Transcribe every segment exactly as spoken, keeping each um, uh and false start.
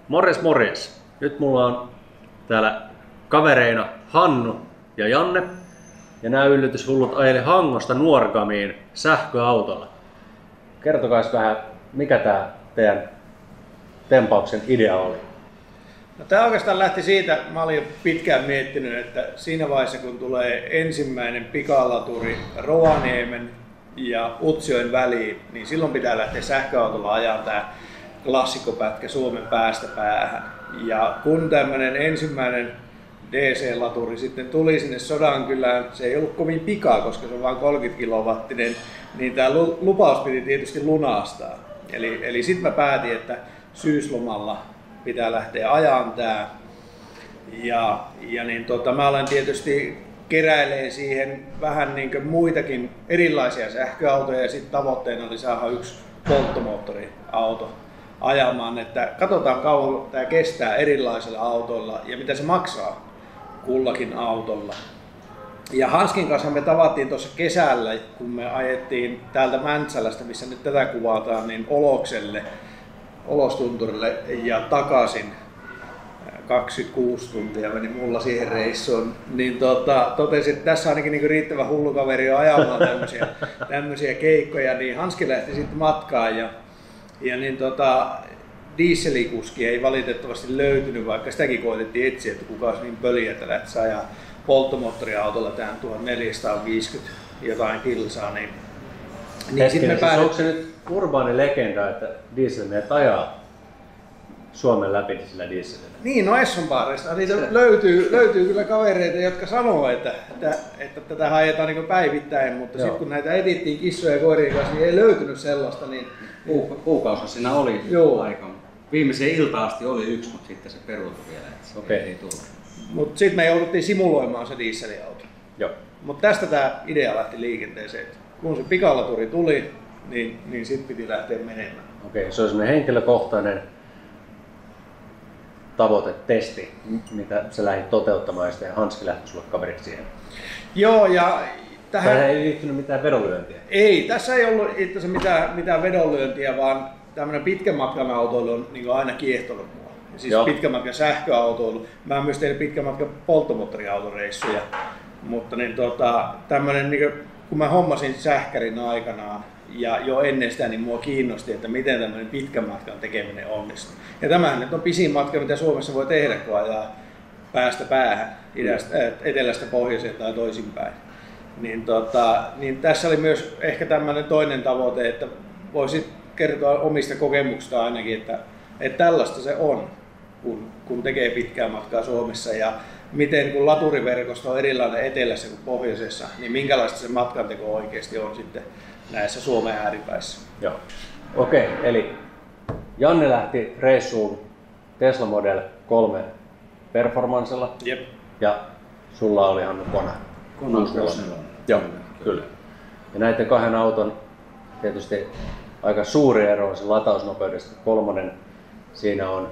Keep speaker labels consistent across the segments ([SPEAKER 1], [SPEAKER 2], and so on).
[SPEAKER 1] Morjes morjes! Nyt mulla on täällä kavereina Hannu ja Janne. Ja nämä yllätyshullut ajeli Hangosta Nuorgamiin sähköautolla. Kertokais vähän, mikä tää teidän tempauksen idea oli?
[SPEAKER 2] No, tämä oikeastaan lähti siitä, mä olin jo pitkään miettinyt, että siinä vaiheessa kun tulee ensimmäinen pikalaturi Rovaniemen ja Utsjoen väliin, niin silloin pitää lähteä sähköautolla ajaa tämä klassikkopätkä Suomen päästä päähän. Ja kun tämmöinen ensimmäinen D C-laturi sitten tuli sinne Sodankylään, se ei ollut kovin pikaa, koska se on vain kolmekymmentä kilowattinen, niin tämä lupaus piti tietysti lunastaa. Eli, eli sitten mä päätin, että syyslomalla pitää lähteä ajamaan tää. Ja, ja niin tota, mä olen tietysti keräilee siihen vähän niin kuin muitakin erilaisia sähköautoja ja sitten tavoitteena oli saada yksi polttomoottoriauto ajamaan, että katsotaan kauan tämä kestää erilaisilla autoilla ja mitä se maksaa kullakin autolla. Ja Hanskin kanssa me tavattiin tuossa kesällä, kun me ajettiin täältä Mäntsälästä, missä nyt tätä kuvataan, niin Olokselle, Olostunturille ja takaisin. kaksikymmentäkuusi tuntia meni mulla siihen reissuun, niin tota, totesin, että tässä ainakin niin riittävän hullu kaveri on ajamaan tämmöisiä, tämmöisiä keikkoja, niin Hanski lähti sitten matkaan ja, ja niin tota, dieselikuski ei valitettavasti löytynyt, vaikka sitäkin koitettiin etsiä, että kuka olisi niin pöliä, että lähtisi ajaa polttomoottoriautolla tämän tuhatneljäsataaviisikymmentä jotain kilsaa, niin,
[SPEAKER 1] niin sitten me päädyt... Onko se nyt urbaani legenda, että dieselmiehet ajaa Suomen läpi sillä dieselillä?
[SPEAKER 2] Niin, no Essonbaarista niitä löytyy, löytyy kyllä kavereita, jotka sanoo, että, että, että tätä ajetaan niin päivittäin, mutta sitten kun näitä etittiin kissoja ja koirien kanssa, niin ei löytynyt sellaista. Niin...
[SPEAKER 3] Kuukausi siinä oli Joo. aika. Viimeiseen iltaan asti oli yksi, mutta sitten se peruutui vielä, että se okay. ei tullut.
[SPEAKER 2] Mutta sitten me jouduttiin simuloimaan se dieseliauto. Mutta tästä tämä idea lähti liikenteeseen. Kun se pikalaturi tuli, niin, niin sitten piti lähteä menemään.
[SPEAKER 1] Okei, okay, se on semmoinen henkilökohtainen tavoitetesti, mitä sä lähdit toteuttamaan ja sitten Hanski lähti sulle kaveriksi siihen.
[SPEAKER 2] Joo, ja tähän...
[SPEAKER 1] Tähän ei liittynyt mitään vedonlyöntiä?
[SPEAKER 2] Ei, tässä ei ollut itse asiassa mitään, mitään vedonlyöntiä, vaan tämmöinen pitkän matkan autoilu on niin aina kiehtonut mua. Siis Joo. pitkän matkan sähköautoilu. Mä oon myös tehnyt pitkän matkan polttomoottoriautoreissuja, mutta niin tota, tämmöinen, niin kuin, kun mä hommasin sähkärin aikanaan, ja jo ennen sitä niin mua kiinnosti, että miten tämmöinen pitkän matkan tekeminen onnistuu. Ja tämähän nyt on pisin matka, mitä Suomessa voi tehdä, kun ajaa päästä päähän, idästä, äh, etelästä pohjoiseen tai toisinpäin. Niin, tota, niin tässä oli myös ehkä tämmöinen toinen tavoite, että voisit kertoa omista kokemuksista ainakin, että, että tällaista se on, kun, kun tekee pitkää matkaa Suomessa. Ja miten kun laturiverkosto on erilainen etelässä kuin pohjoisessa, niin minkälaista se matkanteko oikeasti on sitten näissä Suomen ääripäissä.
[SPEAKER 1] Joo. Okei, okay, eli Janne lähti reissuun Tesla Model kolme Performancella.
[SPEAKER 2] Jep.
[SPEAKER 1] Ja sulla oli Hannu Kona.
[SPEAKER 3] Kona kuusikymmentäneljä.
[SPEAKER 1] Joo, kyllä. Ja näiden kahden auton tietysti aika suuri ero on se latausnopeudesta. Kolmonen, siinä on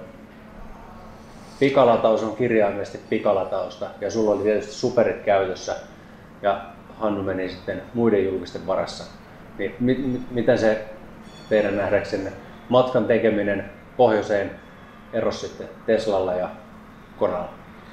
[SPEAKER 1] pikalataus on kirjaimellisesti pikalatausta ja sulla oli tietysti superit käytössä ja Hannu meni sitten muiden julkisten varassa. Niin, mit, mit, mitä se teidän nähdäksenne matkan tekeminen pohjoiseen erosi sitten Teslalla ja Konalla?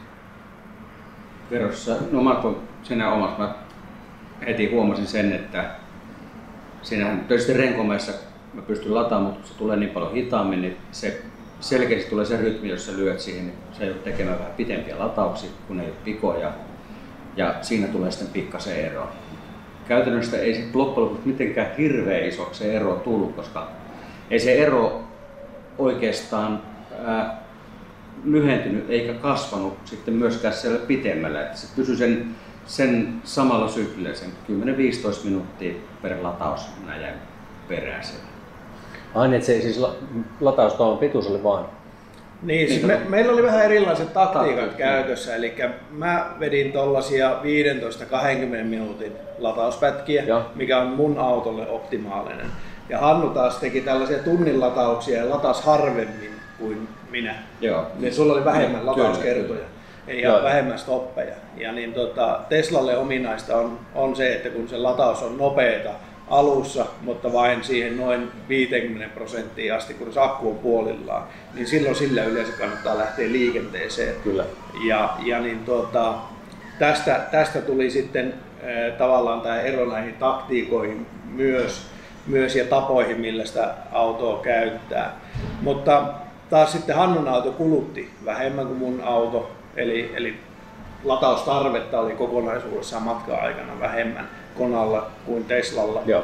[SPEAKER 3] Verossa, no mä voin sinä omassa, mä heti huomasin sen, että siinähän tietysti renkomäessä mä pystyn lataamaan, mutta kun se tulee niin paljon hitaammin, niin se selkeästi tulee se rytmi, jos sä lyöt siihen, niin sä joudut tekemään vähän pitempiä latauksia, kun ei ole pikoja. Ja siinä tulee sitten pikkasen ero. Käytännössä ei sit loppujen lopuksi mitenkään hirveän isoksi se ero tullut, koska ei se ero oikeastaan ää, lyhentynyt eikä kasvanut sitten myöskään siellä pitemmällä. Että se pysyi sen, sen samalla syklillä, sen kymmenen viisitoista minuuttia per lataus näin peräisenä.
[SPEAKER 1] Aina, että se siis lataustoon pituus oli vaan?
[SPEAKER 2] Niin, siis me, meillä oli vähän erilaiset taktiikat käytössä, eli mä vedin tollasia viisitoista kaksikymmentä minuutin latauspätkiä, ja. mikä on mun autolle optimaalinen. Ja Hannu taas teki tällaisia tunnin latauksia ja latasi harvemmin kuin minä.
[SPEAKER 3] Joo.
[SPEAKER 2] Niin sulla oli vähemmän latauskertoja ja Joo. vähemmän stoppeja. Ja niin tota, Teslalle ominaista on, on se, että kun se lataus on nopeata alussa, mutta vain siihen noin viisikymmentä prosenttia asti, kun se akku on puolillaan, niin silloin sillä yleensä kannattaa lähteä liikenteeseen.
[SPEAKER 1] Kyllä.
[SPEAKER 2] Ja, ja niin tuota, tästä, tästä tuli sitten äh, tavallaan tämä ero näihin taktiikoihin myös, myös ja tapoihin, millä sitä autoa käyttää. Mutta taas sitten Hannun auto kulutti vähemmän kuin mun auto, eli, eli lataustarvetta oli kokonaisuudessaan matkan aikana vähemmän Konalla kuin Teslalla.
[SPEAKER 1] Joo.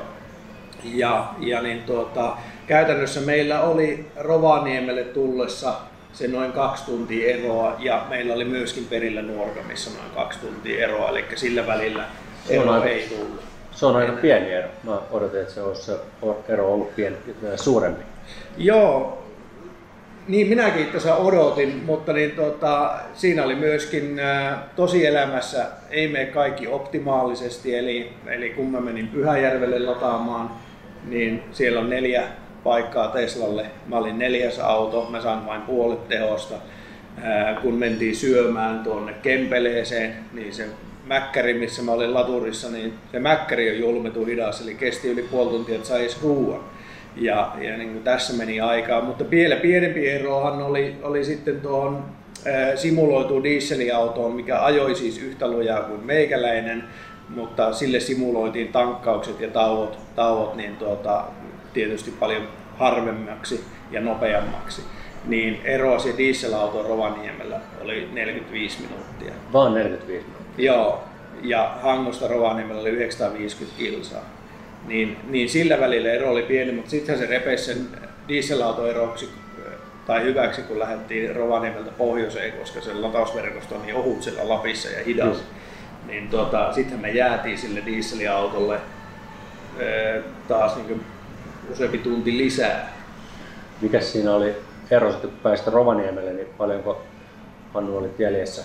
[SPEAKER 2] Ja, ja niin tuota, käytännössä meillä oli Rovaniemelle tullessa se noin kaksi tuntia eroa ja meillä oli myöskin perillä Nuorgamissa noin kaksi tuntia eroa, eli sillä välillä ero
[SPEAKER 1] aika,
[SPEAKER 2] ei tullut.
[SPEAKER 1] Se on aika pieni ero. Mä odotin, että se olisi se ero ollut pieni, suurempi.
[SPEAKER 2] Joo, niin minäkin itse asiassa odotin, mutta niin tota, siinä oli myöskin ä, tosielämässä ei mene kaikki optimaalisesti, eli, eli kun mä menin Pyhäjärvelle lataamaan, niin siellä on neljä paikkaa Teslalle. Mä olin neljäs auto, mä sain vain puolet tehosta. Ä, kun mentiin syömään tuonne Kempeleeseen, niin se mäkkäri, missä mä olin laturissa, niin se mäkkäri on julmetun hidas, eli kesti yli puoli tuntia, että sai edes ruuan. Ja, ja niin kuin tässä meni aikaa, mutta vielä pienempi erohan oli, oli sitten tuohon ää, simuloituun dieselautoon, mikä ajoi siis yhtä lujaa kuin meikäläinen, mutta sille simuloitiin tankkaukset ja tauot, tauot niin tuota, tietysti paljon harvemmaksi ja nopeammaksi. Niin eroa se dieselauto Rovaniemellä oli neljäkymmentäviisi minuuttia.
[SPEAKER 1] Vaan neljäkymmentäviisi minuuttia?
[SPEAKER 2] Joo, ja Hangosta Rovaniemellä oli yhdeksänsataaviisikymmentä kilsaa. Niin, niin sillä välillä ero oli pieni, mutta sittenhän se repesi sen dieselauton eroksi tai hyväksi, kun lähdettiin Rovaniemeltä pohjoiseen, koska se latausverkosto on niin ohut siellä Lapissa ja hidas. Mm. Niin tota, sittenhän me jäätiin sille dieselautolle ee, taas niin useampi tunti lisää.
[SPEAKER 1] Mikäs siinä oli ero sitten, kun päästä Rovaniemelle, niin paljonko Hannu olit jäljessä?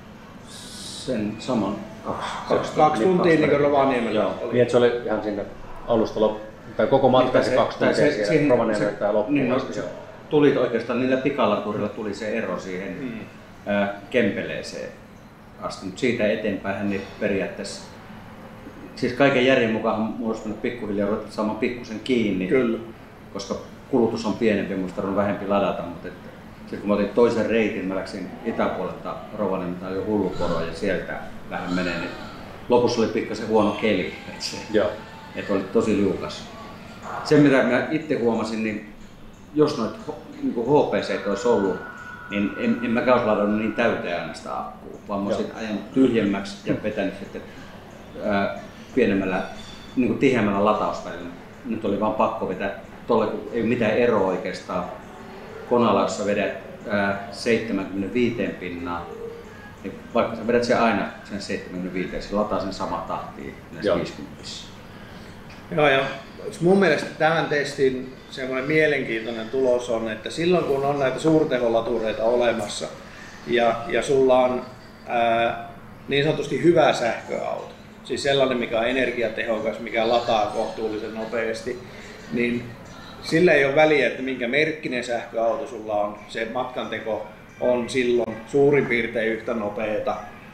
[SPEAKER 3] Sen saman kaksi,
[SPEAKER 2] kaksi, kaksi tuntia niin kuin Rovaniemellä
[SPEAKER 1] oli. Niin, että se oli ihan sinne alusta loppuun, tai koko matka se kaksi tuntia se, siellä Rovaniemelle tai loppuun
[SPEAKER 3] niin,
[SPEAKER 1] asti.
[SPEAKER 3] Se, tuli oikeastaan niillä pikalaturilla tuli se ero siihen mm. ää, Kempeleeseen asti, mutta siitä eteenpäin niin periaatteessa, siis kaiken järjen mukaan muodostunut pikkuhiljaa ruvettu saamaan pikkusen kiinni,
[SPEAKER 2] Kyllä.
[SPEAKER 3] koska kulutus on pienempi ja minusta on vähempi ladata, mutta että, sitten kun mä otin toisen reitin, mä läksin itäpuolelta Rovaniemeltä jo Hulluporoa ja sieltä vähän menee, niin lopussa oli pikkasen huono keli, että, se, että oli tosi liukas. Se mitä mä itse huomasin, niin jos noita niin H P C olisi ollut, niin en, en mäkään olisi ladannut niin täyteen aina sitä akkua, vaan mä olisin ajanut tyhjemmäksi ja vetänyt sitten ää, pienemmällä, niin kuin tiheämmällä latausvälillä. Nyt oli vaan pakko vetää tolle, kun ei mitään eroa oikeastaan. Konalla, jossa vedät ää, seitsemänkymmentäviisi pinnaa, niin vaikka sä vedät sen aina sen seitsemänkymmentäviisi, se lataa sen samaan tahtiin näissä viisikymmentä.
[SPEAKER 2] Joo, ja mun mielestä tämän testin semmoinen mielenkiintoinen tulos on, että silloin kun on näitä suurteholatureita olemassa ja, ja sulla on ää, niin sanotusti hyvä sähköauto, siis sellainen mikä on energiatehokas, mikä lataa kohtuullisen nopeasti, niin sillä ei ole väliä, että minkä merkkinen sähköauto sulla on, se matkanteko on silloin suurin piirtein yhtä nopeata.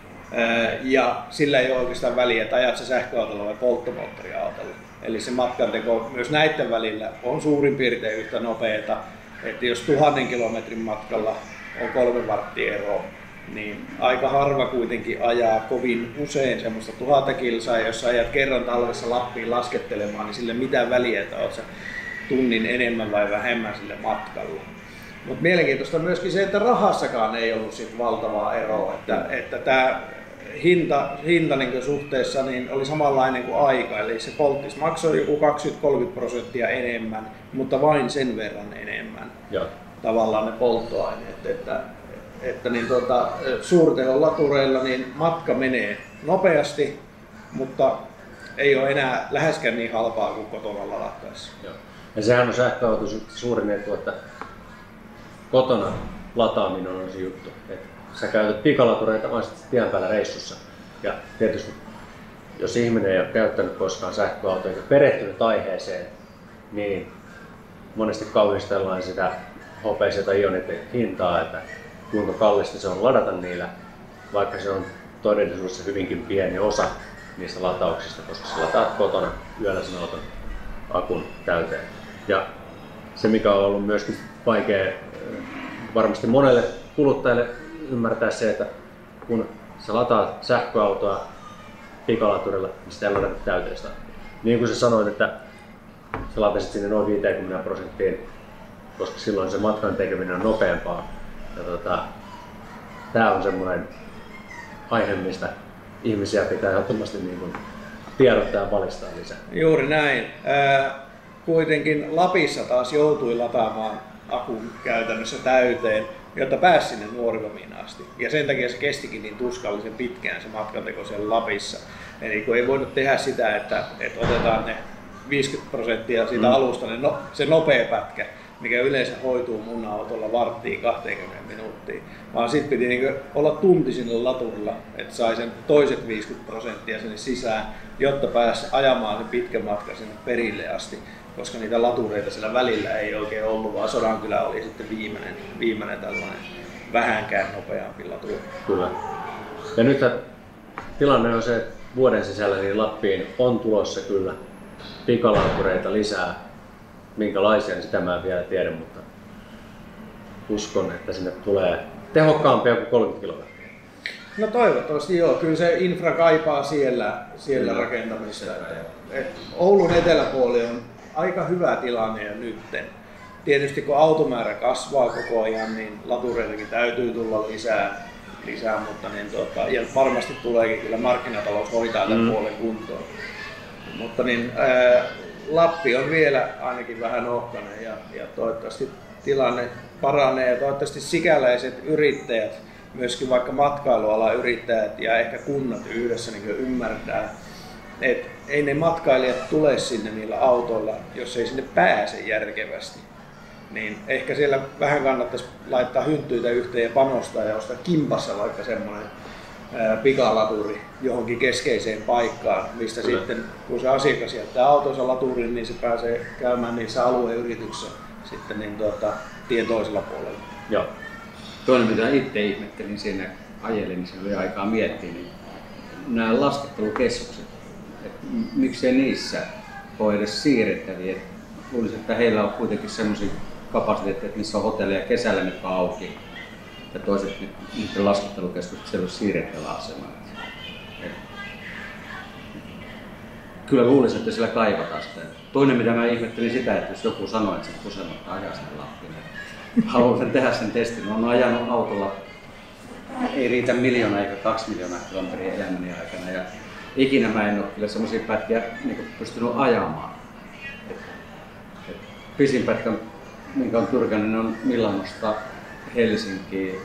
[SPEAKER 2] Ja sillä ei ole oikeastaan väliä, että ajat se sähköautolla vai polttomoottoriautolla. Eli se matkanteko myös näiden välillä on suurin piirtein yhtä nopeata. Että jos tuhannen kilometrin matkalla on kolme varttia eroa, niin aika harva kuitenkin ajaa kovin usein semmoista tuhatta kilsaa. Jos sä ajat kerran talvessa Lappiin laskettelemaan, niin sillä ei mitään väliä, että oot sä tunnin enemmän vai vähemmän sille matkalla. Mutta mielenkiintoista on myöskin se, että rahassakaan ei ollut sit valtavaa eroa. Että, että tämä hinta, hinta niin suhteessa niin oli samanlainen kuin aika, eli se polttis maksoi joku kaksikymmentä kolmekymmentä prosenttia enemmän, mutta vain sen verran enemmän. Joo. Tavallaan ne polttoaineet. Että, että niin tuota, suurtehon latureilla niin matka menee nopeasti, mutta ei ole enää läheskään niin halpaa kuin kotona ladattaessa.
[SPEAKER 1] Ja sehän on sähköauto suurin etu, että kotona lataaminen on se juttu. Että sä käytät pikalatureita vain tien päällä reissussa. Ja tietysti jos ihminen ei ole käyttänyt koskaan sähköautoa eikä perehtynyt aiheeseen, niin monesti kauhistellaan sitä H P C tai Ionitein hintaa, että kuinka kallista se on ladata niillä, vaikka se on todellisuudessa hyvinkin pieni osa niistä latauksista, koska sä lataat kotona yöllä sen auton akun täyteen. Ja se mikä on ollut myöskin vaikea varmasti monelle kuluttajalle ymmärtää se, että kun sä lataat sähköautoa pikalaturilla, niin sitä ei ladata täyteistä. Niin kuin sä sanoit, että sä latasit sinne noin viisikymmentä prosenttiin, koska silloin se matkan tekeminen on nopeampaa. Ja tota, tää on semmoinen aihe, mistä ihmisiä pitää ehdottomasti niin kuin tiedottaa ja valistaa lisää.
[SPEAKER 2] Juuri näin. Ää, kuitenkin Lapissa taas joutui lataamaan akun käytännössä täyteen, jotta pääsi sinne Nuorilomiin asti. Ja sen takia se kestikin niin tuskallisen pitkään se matkanteko siellä Lapissa. Eli kun ei voinut tehdä sitä, että, että otetaan ne viisikymmentä prosenttia siitä mm. alusta, niin no, se nopea pätkä, mikä yleensä hoituu mun autolla varttiin kaksikymmentä minuuttia. Vaan sitten piti niinku olla tunti sillä laturilla, että sai sen toiset viisikymmentä prosenttia sinne sisään, jotta pääsi ajamaan sen pitkän matkan sinne perille asti. Koska niitä latureita siellä välillä ei oikein ollut, vaan Sodankylä oli sitten viimeinen, viimeinen tällainen vähänkään nopeampi laturi.
[SPEAKER 1] Kyllä. Ja nyt tilanne on se, että vuoden sisällä niin Lappiin on tulossa kyllä pikalatureita lisää. Minkälaisia, niin sitä mä en vielä tiedä, mutta uskon, että sinne tulee tehokkaampia kuin kolmekymmentä kilometriä.
[SPEAKER 2] No toivottavasti joo, kyllä se infra kaipaa siellä, siellä rakentamista. Et Oulun eteläpuoli on aika hyvä tilanne jo nytten. Tietysti kun automäärä kasvaa koko ajan, niin latureitakin täytyy tulla lisää, lisää mutta niin tuota, ja varmasti tuleekin kyllä markkinatalous hoitaa tämän mm. puolen kuntoon. Mutta niin, ää, Lappi on vielä ainakin vähän ohkainen ja, ja toivottavasti tilanne paranee ja toivottavasti sikäläiset yrittäjät, myöskin vaikka matkailualan yrittäjät ja ehkä kunnat yhdessä niin ymmärtää, että ei ne matkailijat tule sinne niillä autoilla, jos ei sinne pääse järkevästi. Niin ehkä siellä vähän kannattaisi laittaa hynttyitä yhteen ja panostaa ja ostaa kimpassa vaikka semmoinen pikalaturi johonkin keskeiseen paikkaan, mistä Kyllä. sitten kun se asiakas jättää autonsa laturin, niin se pääsee käymään niissä alueyrityksissä sitten niin tuota, tien toisella puolella.
[SPEAKER 3] Joo. Toinen mitä itse ihmettelin siinä ajelin, niin se oli aikaa miettiä, niin nämä laskettelukeskukset, että miksei niissä ole edes siirrettäviä. Luulisin, että heillä on kuitenkin sellaisia kapasiteetteja, että missä on hotelleja kesällä nyt auki. Ja toiset niiden laskettelukeskukset siellä on siirrettävä asema. Kyllä luulisin, että siellä kaivataan sitä. Toinen mitä mä ihmettelin sitä, että jos joku sanoo, että sen kusematta ajaa sinne Lappiin, niin haluan tehdä sen testin. Olen ajanut autolla, ei riitä miljoona eikä kaksi miljoonaa kilometriä elämäni aikana. Ja ikinä mä en ole kyllä sellaisia pätkiä niin pystynyt ajamaan. Et, et, pisin pätkä, minkä on tyrkännyt, niin on Milanosta Helsinkiin.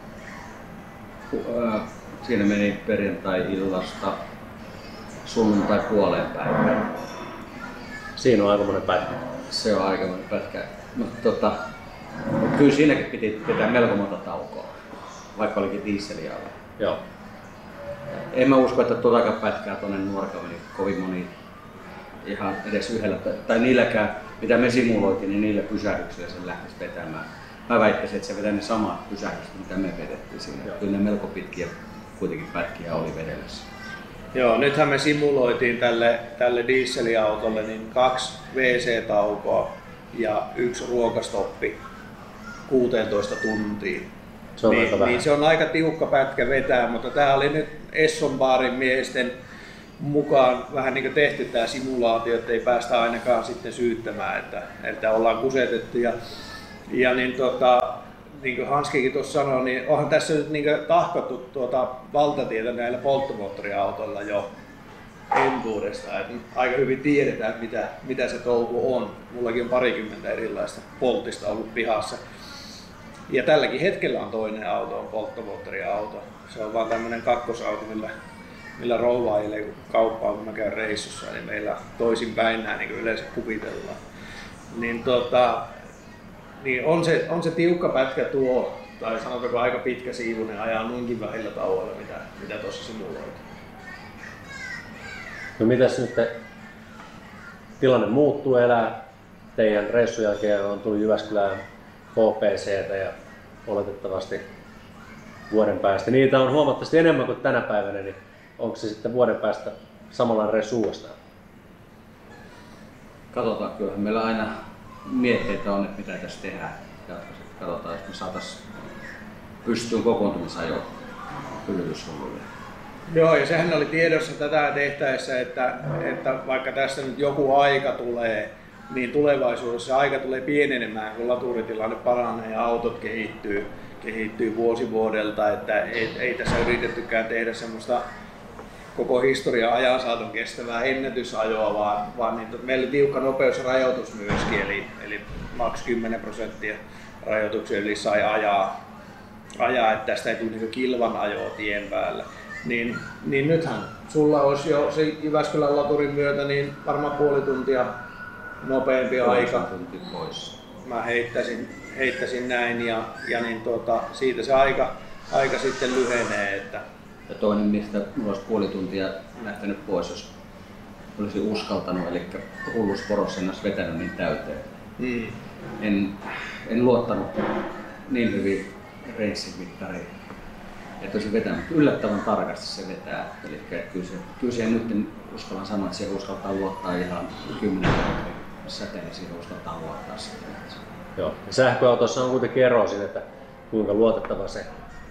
[SPEAKER 3] Siinä meni perjantai-illasta sunnuntai puoleen päivään.
[SPEAKER 1] Siinä on aikamoinen pätkä.
[SPEAKER 3] Se on aikamoinen pätkä. Mutta tota, kyllä siinäkin piti pitää melko monta taukoa, vaikka olikin dieseliä alla.
[SPEAKER 1] Joo.
[SPEAKER 3] En mä usko, että tuotakaan pätkää tuonne Nuorgamiin niin kovin moni ihan edes yhdellä, tai niilläkään, mitä me simuloitiin, niin niillä pysähdyksillä sen lähtisi vetämään. Mä väittäisin, että se vetää ne samat pysähdykset, mitä me vedettiin siinä. Joo. Kyllä ne melko pitkiä kuitenkin pätkiä oli vedellessä.
[SPEAKER 2] Joo, nythän me simuloitiin tälle, tälle dieseliautolle niin kaksi V C-taukoa ja yksi ruokastoppi kuusitoista tuntiin.
[SPEAKER 1] Se on,
[SPEAKER 2] niin, niin se on aika tiukka pätkä vetää, mutta tämä oli nyt Esson baarin miesten mukaan vähän niin kuin tehty tämä simulaatio, että ei päästä ainakaan sitten syyttämään, että, että ollaan kusetettu. Ja, ja niin, tota, niin kuin Hanskikin tuossa sanoi, niin onhan tässä nyt niin kuin tahkottu tuota valtatietä näillä polttomoottoriautoilla jo entuudestaan. Että aika hyvin tiedetään, mitä, mitä se touhu on. Mullakin on parikymmentä erilaista polttista ollut pihassa. Ja tälläkin hetkellä on toinen auto, on polttomoottoriauto. Se on vaan tämmöinen kakkosauto, millä, millä rouvailee kauppaan, kun mä käyn reissussa. Eli meillä toisinpäin nämä niin yleensä kuvitellaan. Niin, tota, niin on, se, on se tiukka pätkä tuo, tai sanotaanko aika pitkä siivunen ajaa noinkin vähillä tauoilla, mitä, mitä tuossa simuloitiin.
[SPEAKER 1] No mitäs nyt tilanne muuttuu elää? Teidän reissun jälkeen on tullut Jyväskylään H P C:tä ja oletettavasti vuoden päästä. Niitä on huomattavasti enemmän kuin tänä päivänä, niin onko se sitten vuoden päästä samanlainen reissu uudestaan?
[SPEAKER 3] Katsotaan, kyllähän meillä aina mietteitä on, että mitä tässä tehdään jatkossa. Katsotaan, jos me saataisiin pystyyn kokoontumisajoon kylvytyshulluille.
[SPEAKER 2] Joo, ja sehän oli tiedossa tätä tehtäessä, että, että vaikka tässä nyt joku aika tulee, niin tulevaisuudessa aika tulee pienenemään, kun laturitilanne paranee ja autot kehittyy, kehittyy vuosi vuodelta. Että ei, ei tässä yritettykään tehdä semmoista koko historian ajansaadon kestävää ennätysajoa, vaan, vaan niin, meillä oli tiukka nopeusrajoitus myöskin, eli, eli maks kymmenen prosenttia rajoituksia yli sai ajaa, ajaa, että tästä ei tule niin kilvan ajoa tien päällä. Niin, niin nythän sulla olisi jo se Jyväskylän laturin myötä niin varmaan puoli tuntia nopeampi aika.
[SPEAKER 3] Tunti pois.
[SPEAKER 2] Mä heittäisin, heittäisin näin ja, ja niin tuota, siitä se aika, aika sitten lyhenee. Että...
[SPEAKER 3] Ja toinen, mistä mulla olisi puoli tuntia lähtenyt pois, jos olisi uskaltanut, eli hullusporossa en olisi vetänyt niin täyteen.
[SPEAKER 2] Mm.
[SPEAKER 3] En, en luottanut niin hyvin reissimittariin, että olisi vetänyt. Yllättävän tarkasti se vetää. Eli kyllä se, kyllä se nyt uskallan sanoa, että se uskaltaa luottaa ihan kymmenen kilometrin säteen, niin siihen uskaltaa luottaa sitten.
[SPEAKER 1] Joo. Ja sähköautossa on kuitenkin ero siinä, että kuinka luotettava se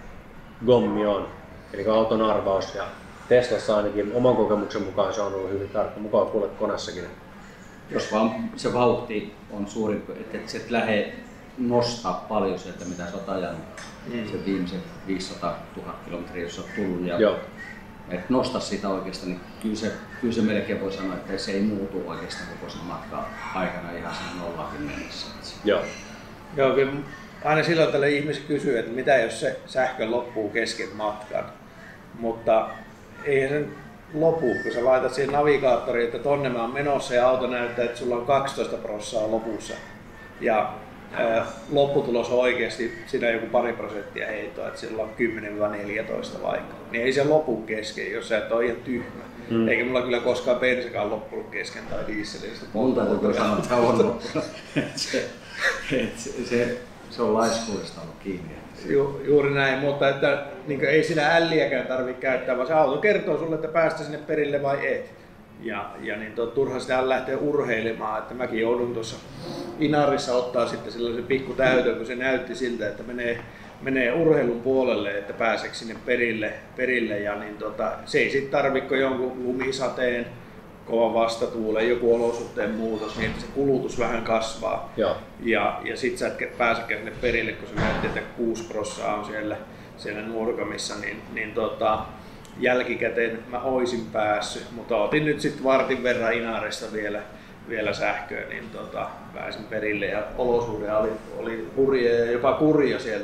[SPEAKER 1] gommi on. Eli auton arvaus, ja Teslassa ainakin oman kokemuksen mukaan se on ollut hyvin tarkka, mukaan kuule konassakin.
[SPEAKER 3] Jos vaan se vauhti on suurin, että et, et lähde nostaa paljon sieltä, mitä sä oot ajanut, mm. se viimeisen viisisataatuhatta kilometriä, jos oot tullut, ja
[SPEAKER 1] Joo.
[SPEAKER 3] et nosta sitä oikeastaan, niin kyllä se, kyllä se melkein voi sanoa, että se ei muutu oikeastaan koko sen matkan aikana ihan sen nollakin mennessä.
[SPEAKER 1] Joo.
[SPEAKER 2] Joo, kyllä aina silloin tällä ihmiset kysyy, että mitä jos se sähkö loppuu kesken matkan. Mutta eihän sen lopu, kun sä laitat siihen navigaattoriin, että tonne mä oon menossa ja auto näyttää, että sulla on kaksitoista prosenttia lopussa. Ja ää, lopputulos on oikeasti siinä joku pari prosenttia heittoa, että sillä on kymmenen neljätoista vaikka. Niin ei se lopu kesken, jos sä et ole ihan tyhmä. Mm. Eikä mulla kyllä koskaan bensakaan loppunut kesken tai dieselistä.
[SPEAKER 3] Multa täytyy sanoa, että on loppunut. se, se, se, se on laiskuudesta ollut kiinni.
[SPEAKER 2] Ju, juuri näin, mutta että, niin ei sinä älliäkään tarvitse käyttää, vaan se auto kertoo sulle, että päästä sinne perille vai et. Ja, ja niin to, turha sitä lähteä urheilemaan, että mäkin joudun tuossa Inarissa ottaa sitten sellaisen pikku täytön, kun se näytti siltä, että menee, menee urheilun puolelle, että pääseekö sinne perille, perille ja niin tota, se ei sitten tarvitse jonkun lumisateen, kovan vastatuulen, joku olosuhteen muutos, niin että se kulutus vähän kasvaa.
[SPEAKER 1] Joo.
[SPEAKER 2] Ja, ja sit sä et pääsekään sinne perille, kun se näytti, että kuusi prosenttia on siellä, siellä nurkamissa, niin, niin tota, jälkikäteen mä oisin päässyt, mutta otin nyt sitten vartin verran Inarista vielä, vielä sähköä, niin tota, pääsin perille ja olosuhde oli, oli hurja ja jopa kurja siellä.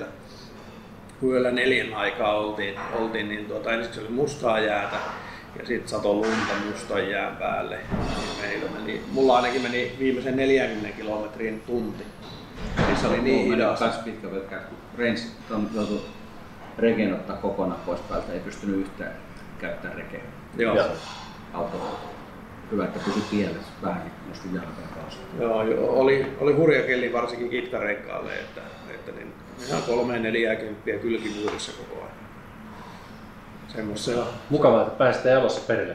[SPEAKER 2] Yöllä neljän aikaa oltiin, oltiin niin tuota, ensiksi oli mustaa jäätä ja sitten satoi lunta mustan jään päälle. Meillä meni, mulla ainakin meni viimeisen neljänkymmenen kilometrin tunti. Niin se oli niin hidas.
[SPEAKER 3] Kans pitkä pelkkä. Range on joutu reken ottaa kokonaan pois päältä, ei pystynyt yhtään käyttää rekeä.
[SPEAKER 2] Joo.
[SPEAKER 3] Auto. Hyvä, että pysyi tielle, vähänkin nosti jalkojen kanssa.
[SPEAKER 2] Joo, oli, oli hurja kelli varsinkin kitkarenkaalle, että, että niin, ihan kolme neljäkymppiä kylkimyyrissä koko ajan. Semmoisella.
[SPEAKER 1] Mukavaa, että pääsette elossa perille.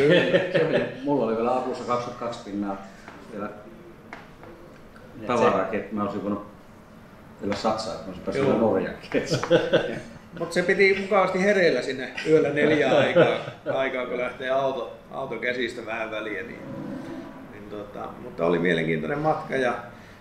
[SPEAKER 3] Mulla oli vielä apussa kaksikymmentäkaksi pinnaa vielä tavaraa, että mä olisin voinut vielä satsaa, että mä olisin päässyt Norjaankin.
[SPEAKER 2] Mutta se piti mukavasti hereillä sinne yöllä neljä aikaa, aikaa kun lähtee auto, auto käsistä vähän väliä. Niin, niin tota, mutta oli mielenkiintoinen matka. Ja,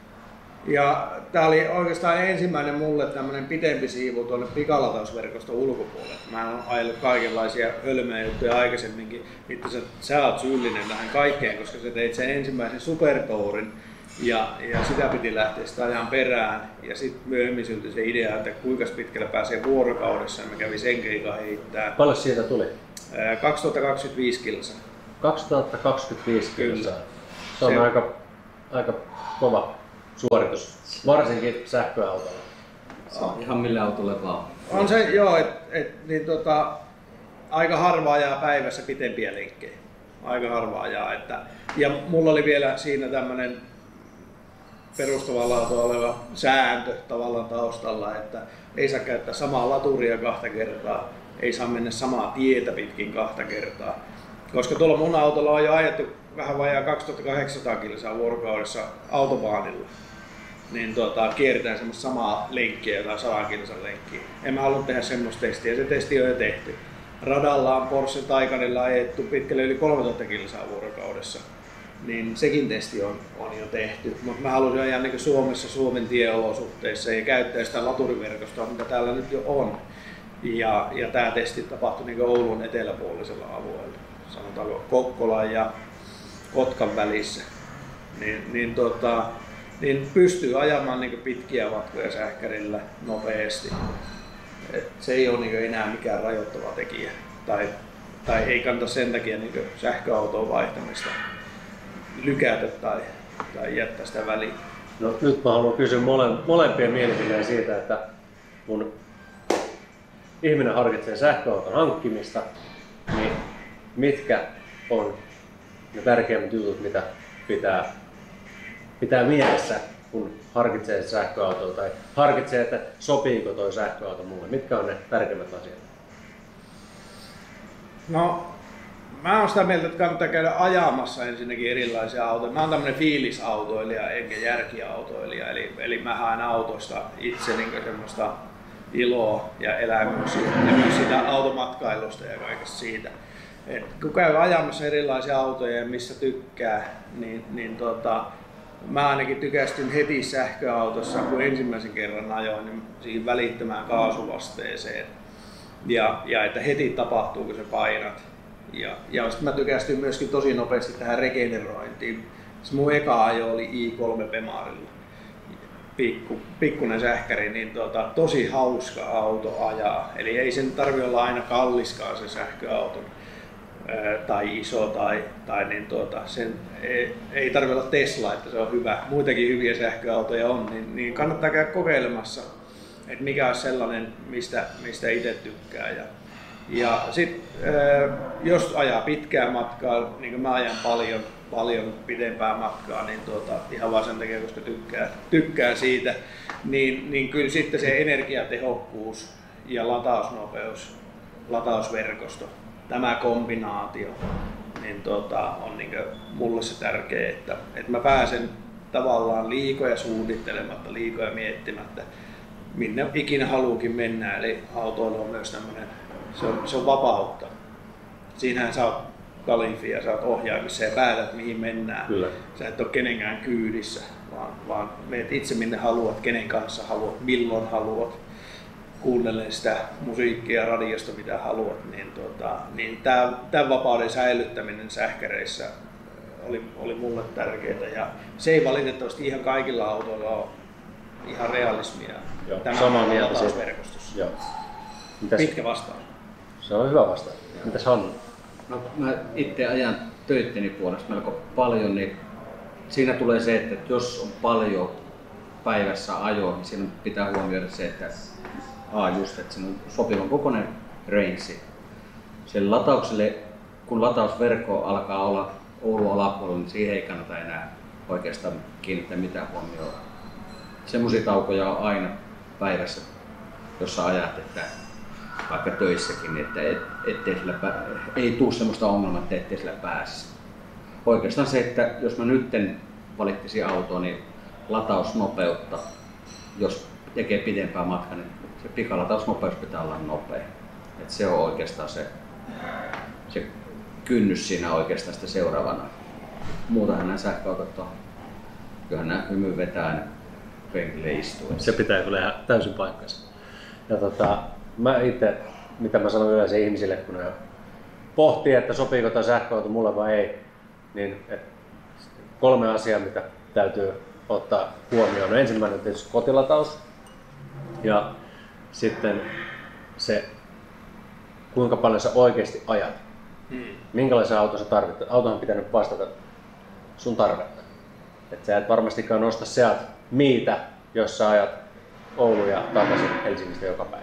[SPEAKER 2] ja tämä oli oikeastaan ensimmäinen mulle tämmöinen pitempi siivu tuonne pikalatausverkoston ulkopuolelle. Mä oon ajellut kaikenlaisia hölmöjä juttuja aikaisemminkin. Itse sä, sä oot syyllinen tähän kaikkeen, koska sä teit sen ensimmäisen supertourin. Ja, ja sitä piti lähteä sitä ajan perään ja sitten myöhemmin syntyi se idea, että kuinka pitkälle pääsee vuorokaudessa ja mä kävin sen keikan heittää.
[SPEAKER 1] Paljon siitä tuli?
[SPEAKER 2] kaksituhattakaksikymmentäviisi kilsaa.
[SPEAKER 1] kaksituhattakaksikymmentäviisi kilsaa. Se on
[SPEAKER 2] se...
[SPEAKER 1] aika, aika kova suoritus, varsinkin sähköautolla.
[SPEAKER 3] Se on ihan millä autolle vaan.
[SPEAKER 2] On se joo, että et, niin tota, aika harva ajaa päivässä pitempiä lenkkejä. Aika harva ajaa. Että, ja mulla oli vielä siinä tämmönen perustavaa laatua oleva sääntö tavallaan taustalla, että ei saa käyttää samaa laturia kahta kertaa, ei saa mennä samaa tietä pitkin kahta kertaa. Koska tuolla mun autolla on jo ajettu vähän vajaa kaksituhattakahdeksansataa kilsaa vuorokaudessa autobaanilla. Niin tota, kierretään semmoista samaa lenkkiä, jotain sata kilsan lenkkiä. En mä halua tehdä semmoista testiä, se testi on jo tehty. Radalla on Porsche Taycanilla ajettu pitkälle yli kolmetuhatta kilsaa vuorokaudessa. Niin sekin testi on, on jo tehty. Mutta mä halusin ajaa niin Suomessa Suomen tieolosuhteissa ja käyttää sitä laturiverkostoa, mitä täällä nyt jo on. Ja, ja tämä testi tapahtui niin Oulun eteläpuolisella alueella, sanotaanko Kokkolan ja Kotkan välissä. Niin, niin, tota, niin pystyy ajamaan niin pitkiä matkoja sähkärillä nopeasti. Et se ei ole niin enää mikään rajoittava tekijä. Tai, tai ei kannata sen takia niin sähköautoon vaihtamista lykätä tai, tai jättää sitä väliin.
[SPEAKER 1] No, nyt mä haluan kysyä mole, molempien mielipiteen siitä, että kun ihminen harkitsee sähköauton hankkimista, niin mitkä on ne tärkeimmät jutut, mitä pitää, pitää mielessä, kun harkitsee sähköautoa tai harkitsee, että sopiiko toi sähköauto mulle? Mitkä on ne tärkeimmät asiat?
[SPEAKER 2] No, mä oon sitä mieltä, että kannattaa käydä ajamassa ensinnäkin erilaisia autoja. Mä oon tämmönen fiilisautoilija enkä järkiautoilija, eli, eli mä haen autosta itse niin semmoista iloa ja elämyksiä ja myös siitä automatkailusta ja kaikesta siitä. Et kun käy ajamassa erilaisia autoja ja missä tykkää, niin, niin tota, mä ainakin tykästyn heti sähköautossa, kun ensimmäisen kerran ajoin, niin siihen välittömään kaasuvasteeseen. Ja, ja että heti tapahtuu, kun sä painat. Ja, ja sitten mä tykästyin myöskin tosi nopeasti tähän regenerointiin. Se mun eka ajo oli i kolme Bemarilla. Pikku, pikkunen sähkäri, niin tota, tosi hauska auto ajaa. Eli ei sen tarvitse olla aina kalliskaan se sähköauton ää, tai iso tai, tai niin tuota, sen ei, ei tarvitse olla Tesla, että se on hyvä. Muitakin hyviä sähköautoja on, niin, niin kannattaa käydä kokeilemassa, että mikä on sellainen, mistä, mistä itse tykkää. Ja, ja sit, ää, jos ajaa pitkää matkaa, niin kuin mä ajan paljon, paljon pidempää matkaa, niin tuota, ihan vaan sen takia, koska tykkää, tykkää siitä, niin, niin kyllä sitten se energiatehokkuus ja latausnopeus, latausverkosto, tämä kombinaatio, niin tuota, on niin mulle se tärkeä, että, että mä pääsen tavallaan liikoja suunnittelematta, liikoja miettimättä, minne ikinä haluukin mennä, eli autoilu on myös tämmöinen, se on, se on vapautta. Siinähän sä oot kalifi ja sä oot ohjaimissa ja päätät mihin mennään.
[SPEAKER 1] Kyllä.
[SPEAKER 2] Sä et ole kenenkään kyydissä, vaan, vaan meet itse minne haluat, kenen kanssa haluat, milloin haluat, kuunnellen sitä musiikkia radiosta mitä haluat. Niin, tota, niin tää, tämän vapauden säilyttäminen sähkäreissä oli, oli mulle tärkeää. Ja se ei valitettavasti ihan kaikilla autoilla ole ihan realismia.
[SPEAKER 1] Joo,
[SPEAKER 2] tämä
[SPEAKER 1] samaa mieltä
[SPEAKER 2] latausverkostossa.
[SPEAKER 1] Joo. Mitäs?
[SPEAKER 2] Pitkä vastaan.
[SPEAKER 1] Se on hyvä vastaus. Mitäs Hannu?
[SPEAKER 3] No, mä itse ajan töitteni puolesta melko paljon, niin siinä tulee se, että jos on paljon päivässä ajoa, niin siinä pitää huomioida se, että a, just, että siinä on sopivan kokoinen range. Sen lataukselle, kun latausverkko alkaa olla Oulun alapuolella, niin siihen ei kannata enää oikeastaan kiinnittää mitään huomioon. Semmoisia taukoja on aina päivässä, jossa ajat, että vaikka töissäkin, että et, ettei sillä pää, ei tule semmoista ongelmaa, että ettei sillä pääse. Oikeastaan se, että jos mä nytten valittisin autoa, niin latausnopeutta, jos tekee pidempää matkaa, niin se pikalatausnopeus pitää olla nopea. Et se on oikeastaan se, se kynnys siinä oikeastaan sitä seuraavana. Muutahan nämä sähköautot on, kyllähän nämä hymy vetää aina penkille istuen.
[SPEAKER 1] Se pitää kyllä ihan täysin paikkansa. Ja tota, mä itse, mitä mä sanon yleensä ihmisille, kun ne pohtii, että sopiiko tämä sähköauto mulle vai ei, niin kolme asiaa, mitä täytyy ottaa huomioon. No, ensimmäinen on tietysti kotilataus ja sitten se, kuinka paljon sä oikeasti ajat. Hmm. Minkälaisen auton sä tarvitset? Autohan pitää nyt vastata sun tarvetta. Et sä et varmastikaan nosta sieltä miitä, jos sä ajat Oulu ja takaisin Helsingistä joka päivä.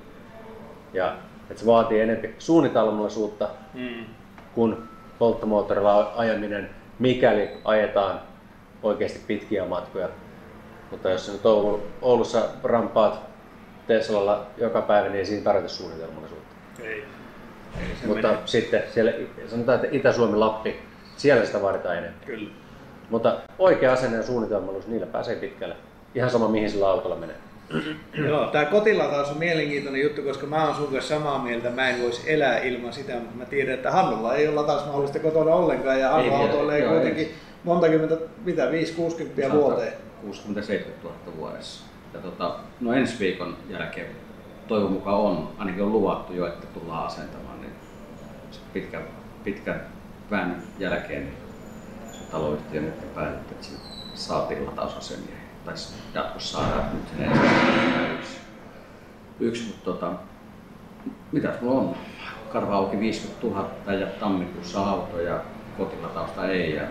[SPEAKER 1] Ja että se vaatii enemmän suunnitelmallisuutta mm. kuin polttomoottorilla ajaminen, mikäli ajetaan oikeasti pitkiä matkoja. Mutta jos nyt Oulussa rampaat Teslalla joka päivä, niin ei siinä tarvitse suunnitelmallisuutta.
[SPEAKER 2] Ei.
[SPEAKER 1] Mutta
[SPEAKER 2] menee.
[SPEAKER 1] sitten siellä, sanotaan, että Itä-Suomi, Lappi, siellä sitä vaaditaan enemmän.
[SPEAKER 2] Kyllä.
[SPEAKER 1] Mutta oikea asenne ja suunnitelmallisuus, niillä pääsee pitkälle. Ihan sama mihin sillä autolla menee.
[SPEAKER 2] Joo, tämä kotilataus on mielenkiintoinen juttu, koska mä oon sun kanssa samaa mieltä, mä en voisi elää ilman sitä, mutta mä tiedän, että Hannulla ei ole latausmahdollista kotona ollenkaan ja Hannu autoilee kuitenkin monta kymmentä, mitä, viisi kuusikymmentä vuoteen.
[SPEAKER 3] kuusikymmentä seitsemänkymmentä tuhatta vuodessa. Ja tota, no ensi viikon jälkeen toivon mukaan on, ainakin on luvattu jo, että tullaan asentamaan, niin pitkän, pitkän väännön jälkeen niin taloyhtiö nyt päätetty, että saatiin latausasemia. Tai jatkossa saadaan nyt sen ensimmäinen yksi. yksi mutta tota, mitäs mulla on? Karva auki viisikymmentätuhatta ja tammikuussa auto ja kotilatausta ei ja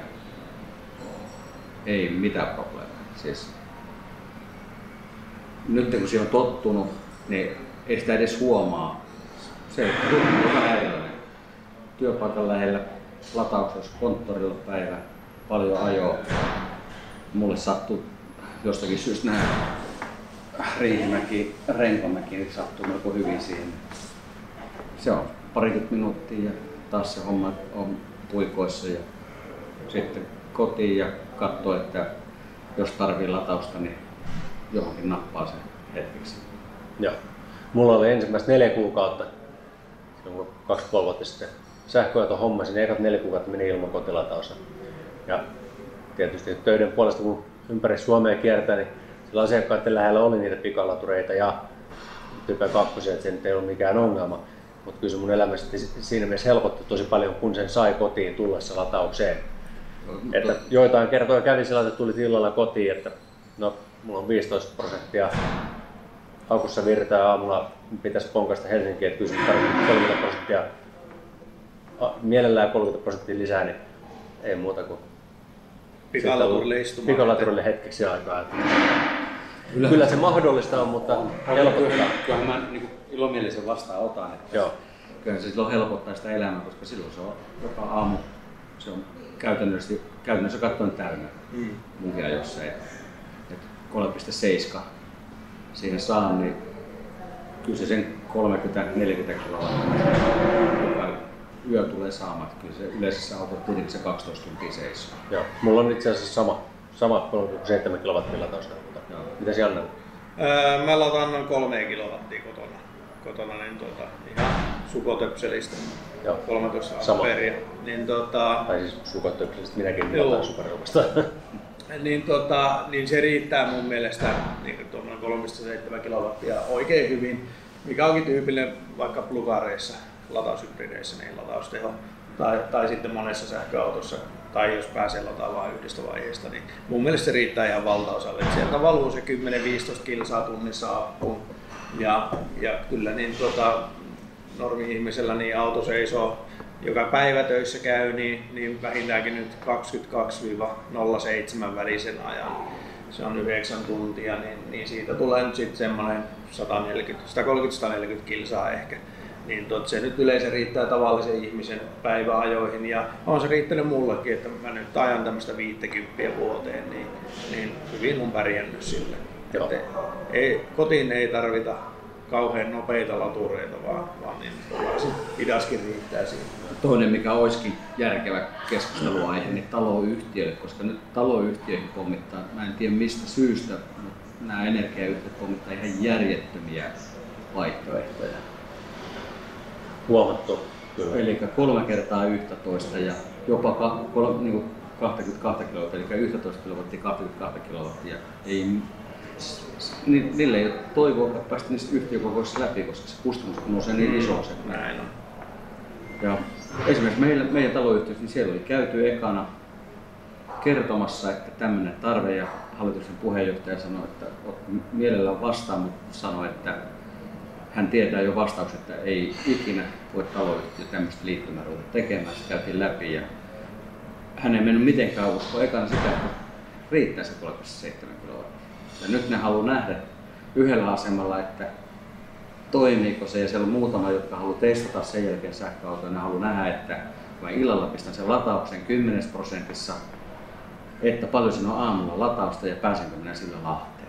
[SPEAKER 3] ei mitään probleemaa. Siis, nyt kun siihen on tottunut, niin ei sitä edes huomaa. Se on vähän erilainen. Työpaikan lähellä latauksessa, konttorilla päivä, paljon ajoa. Mulle sattuu jostakin syystä nämä Riihimäki, Renkomäki niin sattuu melko hyvin siihen. Se on parikymmentä minuuttia ja taas se homma on puikoissa ja sitten kotiin ja katsoo, että jos tarvii latausta, niin johonkin nappaa sen hetkeksi.
[SPEAKER 1] Joo. Mulla oli ensimmäistä neljä kuukautta, silloin kaksi puoli vuotta sitten, sähköauto hommasin, ekat neljä kuukautta meni ilman kotilatausta. Ja tietysti töiden puolesta, kun ympäri Suomea kiertää, niin sillä asiakkaiden lähellä oli niitä pikalatureita ja Type kaksi, että se nyt ei ollut mikään ongelma. Mutta kyllä se mun elämä siinä mielessä helpotti tosi paljon, kun sen sai kotiin tullessa lataukseen.
[SPEAKER 3] No,
[SPEAKER 1] että
[SPEAKER 3] to...
[SPEAKER 1] joitain kertoja kävi sillä, että tuli illalla kotiin, että no, mulla on viisitoista prosenttia akussa virtaa ja aamulla pitäisi ponkasta Helsinkiin, että kyllä se tarvitsee kolmekymmentä prosenttia, mielellään kolmekymmentä prosenttia lisää, niin ei muuta kuin
[SPEAKER 2] Pikalaturille istumaan.
[SPEAKER 1] Pikalaturille hetkeksi aikaa. Kyllä, kyllä se mahdollista on, mutta helpottaa.
[SPEAKER 3] Kyllähän mä niin ilomielisen vastaan otan, että
[SPEAKER 1] Joo.
[SPEAKER 3] kyllä se silloin helpottaa sitä elämää, koska silloin se on joka aamu, se on käytännössä, käytännössä katsoen täynnä mm. munkin ajossa. kolme pilkku seitsemän siihen saan, niin kyllä se sen kolmekymmentä neljäkymmentä kiloa joka yö tulee saamaan. Kyllä se yleisessä auto tietenkin se kaksitoista tuntia seisoo.
[SPEAKER 1] Joo. Mulla on itse asiassa sama, sama kolme pilkku seitsemän kilowattia latausta. Mitäs Janne?
[SPEAKER 2] Öö, mä lataan noin kolme kilowattia kotona, kotona niin tuota, ihan sukotöpselistä.
[SPEAKER 1] Joo.
[SPEAKER 2] kolmetoista amperia. Niin, tota,
[SPEAKER 1] tai siis sukotöpselistä minäkin lataan superilmasta.
[SPEAKER 2] niin, tota, niin se riittää mun mielestä niin tuommoinen kolme pilkku seitsemän kilowattia oikein hyvin, mikä onkin tyypillinen vaikka plugareissa, lataushybrideissä, niin latausteho. Tai, tai sitten monessa sähköautossa, tai jos pääsee lataamaan yhdestä vaiheesta, niin mun mielestä se riittää ihan valtaosalle. Sieltä valuu se kymmenen viisitoista kilsaa tunnissa appuun. Ja, ja kyllä niin tota, normi-ihmisellä niin auto seisoo, joka päivä töissä käy, niin, niin vähintäänkin nyt kaksikymmentäkaksi nolla seitsemän välisen ajan. Se on yhdeksän tuntia, niin, niin siitä tulee nyt sitten semmoinen sata kolmekymmentä neljäkymmentä kilsaa ehkä. Niin tot, se nyt yleensä riittää tavallisen ihmisen päiväajoihin ja on se riittänyt mullekin, että mä nyt ajan tämmöistä viittäkymppiä vuoteen, niin, niin hyvin on pärjännyt sille. Että ei, kotiin ei tarvita kauhean nopeita latureita, vaan, vaan niin hidaskin riittää siihen.
[SPEAKER 3] Toinen, mikä olisikin järkevä keskusteluaihe, niin taloyhtiöille, koska nyt taloyhtiöihin pommittaa, mä en tiedä mistä syystä, mutta nämä energiayhtiöt pommittaa ihan järjettömiä vaihtoehtoja.
[SPEAKER 1] Huomattu. Kyllä.
[SPEAKER 3] Eli kolme kertaa yksitoista ja jopa ka, kol, niin kuin kaksikymmentäkaksi kilowattia, eli yksitoista kilowattia, kaksikymmentäkaksi kilowattia. Ei, ni, niille ei ole toivoa päästä niistä yhtiökokoisissa läpi, koska se kustannus nousee niin isoksi.
[SPEAKER 2] Näin on.
[SPEAKER 3] Ja esimerkiksi meillä, meidän taloyhtiössä, niin siellä oli käyty ekana kertomassa, että tämmöinen tarve ja hallituksen puheenjohtaja sanoi, että mielellään vastaan, mutta sanoi, että hän tietää jo vastaukset, että ei ikinä voi taloyhtiö tämmöistä liittymää ruveta tekemään. Se käytiin läpi ja hän ei mennyt mitenkään uskoa ekana sitä, että riittää se kolme pilkku seitsemän kilowattia. Ja nyt ne haluaa nähdä yhdellä asemalla, että toimiiko se ja siellä on muutama, jotka haluaa testata sen jälkeen sähköautoa. Ne haluaa nähdä, että kun mä illalla pistän sen latauksen kymmenessä prosentissa, että paljon siinä on aamulla latausta ja pääsenkö minä sillä Lahteen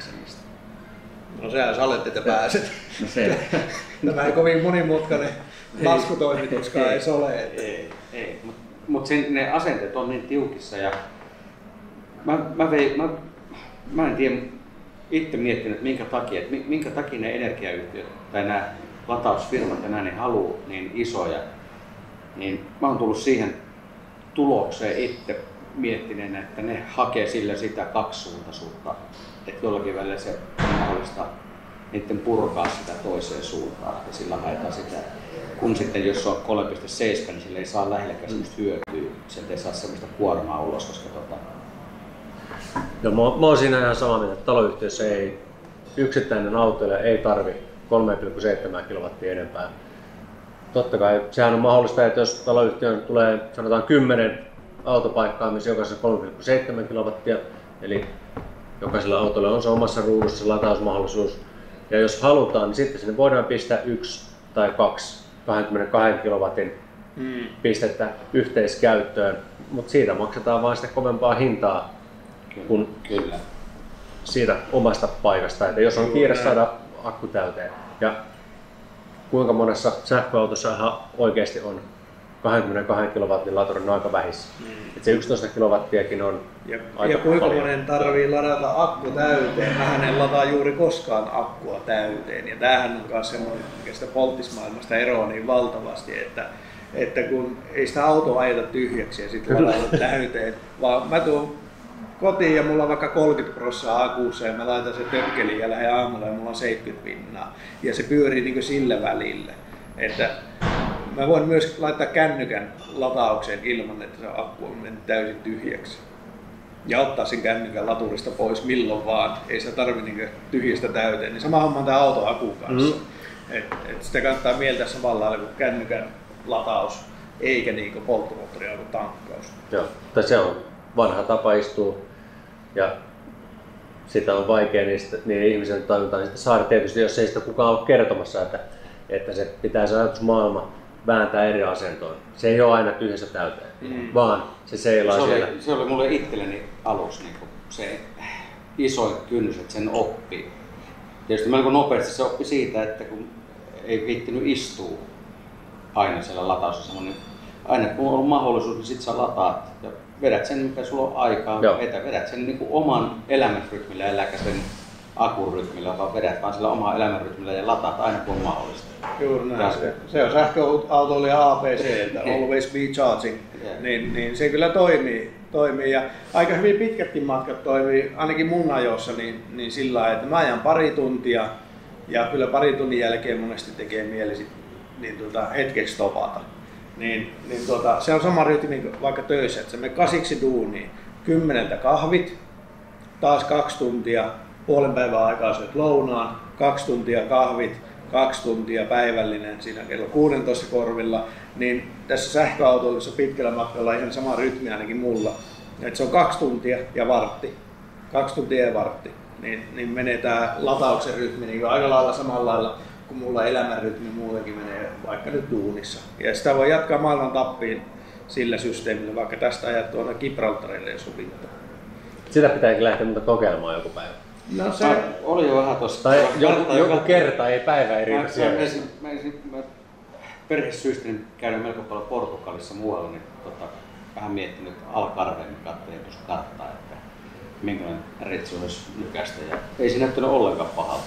[SPEAKER 3] Helsingistä.
[SPEAKER 2] No sehän sä olet, että pääset.
[SPEAKER 3] No se.
[SPEAKER 2] Tämä ei kovin monimutkainen laskutoimituskaan ei ole. Että...
[SPEAKER 3] Ei, ei. mutta mut ne asenteet on niin tiukissa ja mä, mä, vei, mä, mä en tiedä itse miettinyt, että minkä takia, että minkä takia ne energiayhtiöt tai nämä latausfirmat ja nämä ne haluaa niin isoja, niin mä oon tullut siihen tulokseen itse miettineen, että ne hakee sillä sitä kaksisuuntaisuutta, että jollakin välillä se on mahdollista niiden purkaa sitä toiseen suuntaan ja sillä haetaan sitä. Kun sitten jos on kolme pilkku seitsemän, niin sillä ei saa lähelläkään semmoista hyötyä, sieltä ei saa semmoista kuormaa ulos, koska tota...
[SPEAKER 1] No, mä, mä oon siinä ihan samaa mieltä, että taloyhtiössä ei yksittäinen autoilija ei tarvi kolme pilkku seitsemän kilowattia enempää. Totta kai sehän on mahdollista, että jos taloyhtiön tulee sanotaan kymmenen autopaikkaa, missä jokaisessa kolme pilkku seitsemän kilowattia, eli jokaisella autolla on se omassa ruudussa latausmahdollisuus. Ja jos halutaan, niin sitten sinne voidaan pistää yksi tai kaksi kaksikymmentäkaksi kilowatin mm. pistettä yhteiskäyttöön, mutta siitä maksetaan vain sitä kovempaa hintaa kuin
[SPEAKER 3] Kyllä.
[SPEAKER 1] siitä omasta paikasta. Että jos on kiire saada akku täyteen ja kuinka monessa sähköautossa ihan oikeasti on kaksikymmentäkaksi kilowattin laturin aika vähissä. Mm. Et se yksitoista kilowattiakin on
[SPEAKER 2] ja,
[SPEAKER 1] aika
[SPEAKER 2] ja kuinka
[SPEAKER 1] paljon.
[SPEAKER 2] monen tarvii ladata akku täyteen? Mähän en lataa juuri koskaan akkua täyteen. Ja tämähän on myös semmoinen, mikä sitä polttismaailmasta eroaa niin valtavasti, että, että kun ei sitä autoa ajeta tyhjäksi ja sitten ladata täyteen, vaan mä tuun kotiin ja mulla on vaikka kolmekymmentä prosenttia akussa ja mä laitan sen tökkeliin ja lähden aamulla ja mulla on seitsemänkymmentä pinnaa. Ja se pyörii niin kuin sillä välillä. Että mä voin myös laittaa kännykän lataukseen ilman, että se akku on mennyt täysin tyhjäksi. Ja ottaa sen kännykän laturista pois milloin vaan. Ei sitä tarvitse niin tyhjästä täyteen. Niin sama homma on tää auton akun kanssa. Mm. Et, et sitä kannattaa mieltää samalla lailla kuin kännykän lataus, eikä niin kuin polttomoottoriauton tankkaus.
[SPEAKER 1] Joo, tai se on vanha tapa istua ja sitä on vaikea niistä, niiden ihmisen tajuntaan saada tietysti, jos ei sitä kukaan ole kertomassa, että, että se pitää se ajatusmaailma vääntää eri asentoon. Se ei ole aina tyhjässä täyteen, mm. vaan se seilaa
[SPEAKER 3] se
[SPEAKER 1] siellä.
[SPEAKER 3] Oli, se oli mulle itselleni aluksi niin se isoin kynnys, että sen oppii. Tietysti melko nopeasti se oppi siitä, että kun ei viittinyt istua aina siellä latausasella, niin aina kun on ollut mahdollisuus, niin sit sä lataat ja vedät sen, mikä sulla on aikaa, vetä, vedät sen niin kuin oman elämänrytmillä, äläkä sen akurytmillä, vaan vedät vaan sillä omaa elämänrytmillä ja lataat aina kun on mahdollista.
[SPEAKER 2] Juuri näin. Se, se on sähköautoilija A B C, että always be charging, yeah. niin, niin se kyllä toimii. toimii. Ja aika hyvin pitkätkin matkat toimii, ainakin mun ajossa, niin, niin sillä lailla, että mä ajan pari tuntia ja kyllä pari tunnin jälkeen monesti tekee mieli sit, niin tuota, hetkeksi stopata. Niin, niin tuota, se on sama rytmi vaikka töissä, että sä menet kasiksi duuniin, kymmeneltä kahvit, taas kaksi tuntia, puolen päivän aikaa syöt lounaan, kaksi tuntia kahvit, kaksi tuntia päivällinen siinä kello kuusitoista korvilla, niin tässä sähköautoissa pitkällä matkalla on ihan sama rytmi ainakin mulla. Et se on kaksi tuntia ja vartti, kaksi tuntia ja vartti, niin, niin menee tää latauksen rytmi niin aika lailla samalla lailla kun mulla elämänrytmi muutenkin menee vaikka nyt duunissa. Ja sitä voi jatkaa maailman tappiin sillä systeemillä, vaikka tästä ajat tuonne Gibraltarille ja sovittaa.
[SPEAKER 1] Sitä pitääkin lähteä mutta kokeilemaan joku päivä.
[SPEAKER 2] No se
[SPEAKER 3] mä, oli jo vähän tossa.
[SPEAKER 1] Tai joku, joku kerta, ei päivä eri
[SPEAKER 3] mä, mä, mä, mä, mä perhesyistä niin käydään melko paljon Portugalissa muualla, niin tota, vähän miettinyt Algarveen, katselin tuossa karttaa, että minkälainen retsi olisi nykäistä. Ja ei se näyttänyt ollenkaan pahalta.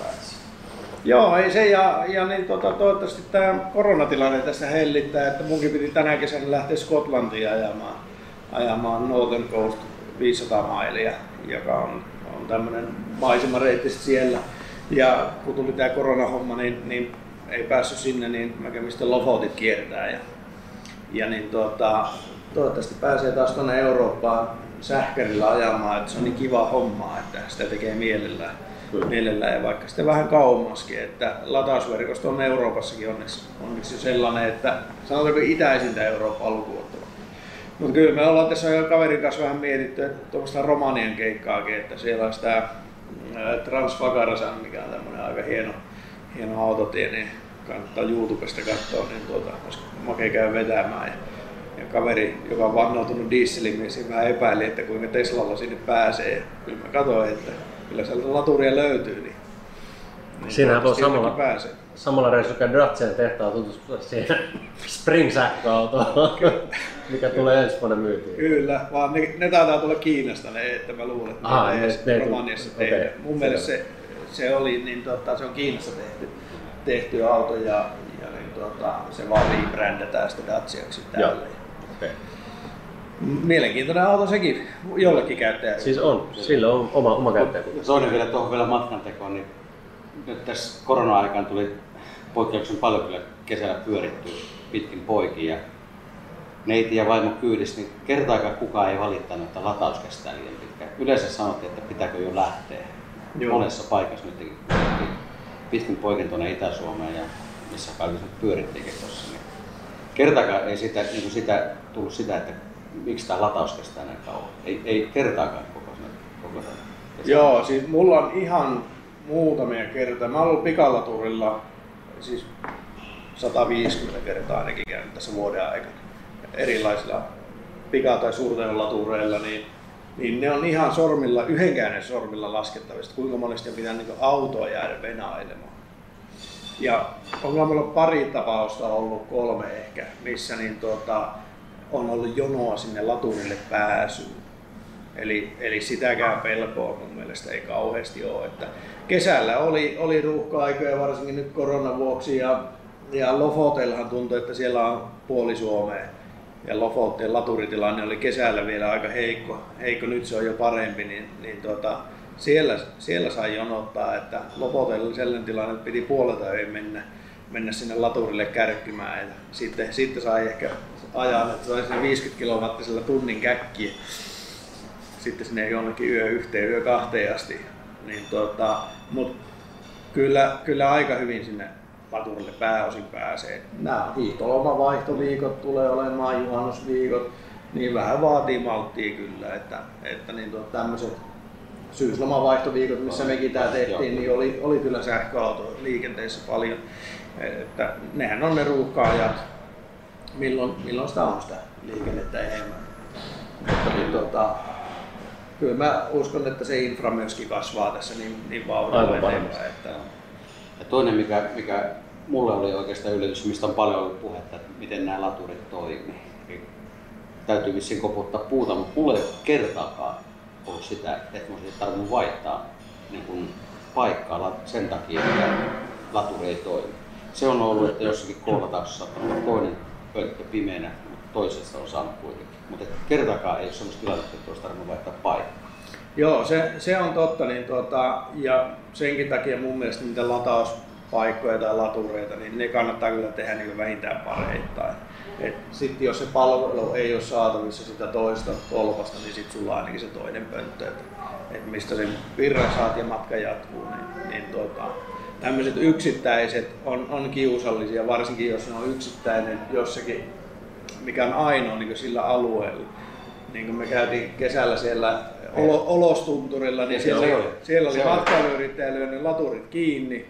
[SPEAKER 2] Joo, ei se ja, ja niin tota, toivottavasti tämä koronatilanne tässä hellittää, että munkin piti tänä kesänä lähteä Skotlantiin ajamaan, ajamaan Northern Coast viisisataa mailia, joka on, on tämmöinen maisemareitti siellä. Ja kun tuli tämä koronahomma, niin, niin ei päässyt sinne, niin mä kävin sitten Lofotit kiertää. Ja, ja niin tota, toivottavasti pääsee taas tuonne Eurooppaan sähkärillä ajamaan, että se on niin kiva homma, että sitä tekee mielellään. mielellään ja vaikka sitten vähän kauemmaskin, että latausverkosto on Euroopassakin onneksi, onneksi sellainen, että sanotaanko itäisintä Eurooppaa lukuun ottava. Mutta kyllä me ollaan tässä jo kaverin kanssa vähän mietitty, että tuommoista Romanian keikkaakin, että siellä on sitä Transfagarasan, mikä on tämmöinen aika hieno, hieno autotie, niin kannattaa YouTubesta katsoa, niin tuota, olisi makea käydä vetämään. Ja, ja kaveri, joka on vannoutunut dieselimies, vähän epäili, että kuinka Teslalla sinne pääsee. Kyllä mä katsoin, että kyllä sieltä laturia löytyy, niin Niin
[SPEAKER 1] siinähän voi
[SPEAKER 2] siltäkin
[SPEAKER 1] samalla,
[SPEAKER 2] pääsee.
[SPEAKER 1] samalla reissulla käydä Dacian tehtaan tutustua siihen Spring-sähköautoon, mikä tulee ensi vuonna myytiin.
[SPEAKER 2] Kyllä, vaan ne, ne taitaa tulla Kiinasta, ne, että mä luulen, että
[SPEAKER 1] Aha,
[SPEAKER 2] ne,
[SPEAKER 1] ne,
[SPEAKER 2] ne
[SPEAKER 1] ne
[SPEAKER 2] Romaniassa
[SPEAKER 1] okei,
[SPEAKER 2] tehdään. Mun mielestä
[SPEAKER 1] selvä.
[SPEAKER 2] se, se oli, niin tota, se on Kiinassa tehty, tehty auto ja, ja niin tota, se vaan rebrändätään sitä Daciaksi täällä.
[SPEAKER 1] Okay.
[SPEAKER 2] Mielenkiintoinen auto sekin, jollekin käyttäjälle.
[SPEAKER 1] Siis on, sillä on oma, oma käyttäjäkunta.
[SPEAKER 3] Toinen vielä tuohon vielä matkantekoon, niin nyt tässä korona-aikaan tuli poikkeuksellisen paljon kyllä kesällä pyörittyä pitkin poikia. Ja neiti ja vaimo kyydissä, niin kertaakaan kukaan ei valittanut, että lataus kestää liian pitkään. Yleensä sanottiin, että pitääkö jo lähteä. Joo. Monessa paikassa nyt pitkin poikin tuonne Itä-Suomeen ja missä kaikissa nyt pyörittiinkin tuossa. Niin kertaakaan ei sitä, niin sitä tullut sitä, että miksi tämä lataus kestää näin kauan. Ei, ei kertaakaan koko koko
[SPEAKER 2] Joo, siis mulla on ihan muutamia kertoja. Mä oon ollut pikalaturilla siis sata viisikymmentä kertaa ainakin käynyt tässä vuoden aikana. Erilaisilla pika- tai suurteholatureilla, niin, niin ne on ihan sormilla, yhdenkään sormilla laskettavista, kuinka monesti pitää niin autoa jäädä venailemaan. Ja on mulla pari tapausta ollut, kolme ehkä, missä niin tuota, on ollut jonoa sinne laturille pääsyyn. Eli, eli sitäkään pelkoa mun mielestä ei kauheasti ole. Että kesällä oli, oli ruuhka-aikoja varsinkin nyt koronan vuoksi ja, ja Lofotellahan tuntui, että siellä on puoli Suomea. Ja Lofoten laturitilanne oli kesällä vielä aika heikko, heikko nyt se on jo parempi, niin, niin tuota, siellä, siellä sai jonottaa, että Lofotella oli sellainen tilanne, että piti puolelta öin mennä, mennä sinne laturille kärkkymään. Ja sitten, sitten sai ehkä ajaa, että sai sinne viisikymmentä kilowattisella tunnin käkkiä. Sitten sinne jonnekin yö yhteen, yö kahteen asti. Niin tota, mut kyllä, kyllä aika hyvin sinne laturille pääosin pääsee. Nämä hiihtolomavaihtoviikot tulee olemaan, juhannusviikot, niin vähän vaatii malttia kyllä, että, että niin tämmöiset syyslomavaihtoviikot, missä mekin tää tehtiin, niin oli, oli kyllä sähköauto liikenteessä paljon. Että nehän on ne ruuhka-ajat, milloin, milloin sitä on sitä liikennettä enemmän. Mutta niin, tota, kyllä mä uskon, että se infra myöskin kasvaa tässä niin, niin vauhdilla enemmän. Että...
[SPEAKER 3] Ja toinen, mikä, mikä mulle oli oikeastaan yllätys, mistä on paljon ollut puhetta, että miten nämä laturit toimii. Eli täytyy vissiin koputtaa puuta, mutta mulla ei ole kertaakaan ollut sitä, että mun olisi tarvinnut vaihtaa niin kuin paikkaa sen takia, että laturi ei toimi. Se on ollut, että jossakin koulutauksessa on ollut toinen pölkkö pimeänä, mutta toisesta on saanut kuitenkin. Mutta kertaakaan ei ole sellaista tilannetta, että olisi tarvinnut vaihtaa paikkaa.
[SPEAKER 2] Joo, se, se on totta. Niin tuota, ja senkin takia mun mielestä niitä latauspaikkoja tai latureita, niin ne kannattaa kyllä tehdä niin vähintään pareittain. Sitten jos se palvelu ei ole saatavissa sitä toista tolpasta, niin sitten sulla on ainakin se toinen pönttö, että, että mistä sen virran saat ja matka jatkuu. Niin, niin tuota, tämmöiset yksittäiset on, on kiusallisia, varsinkin jos ne on yksittäinen jossakin, mikä on ainoa niin sillä alueella. Niin kun me käytiin kesällä siellä olo, Olostunturilla, niin siellä, siellä, siellä oli matkailuyrittäjä lyönyt laturit kiinni